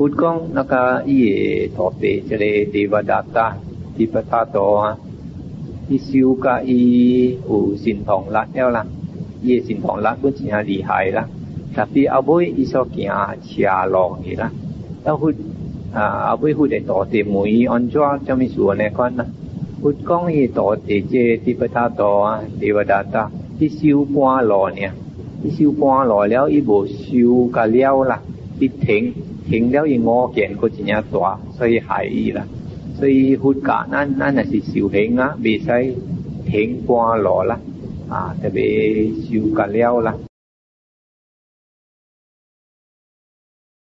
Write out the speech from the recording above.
佛讲那个伊个土地，这个地瓦达达、地巴塔多啊，伊修甲伊有神通力了啦，伊个神通力本真厉害啦。特别后尾伊所行车路去啦，到佛后尾佛个土地问伊安怎什么事呢？款啦，佛讲伊土地这地巴塔多啊、地瓦达达，伊修半路呢，伊修半路了，伊无修甲了啦，伊停了伊五件佫真正大，所以害伊啦。所以佛教咱若是修行啊，袂使停半路啦，特别修甲了啦。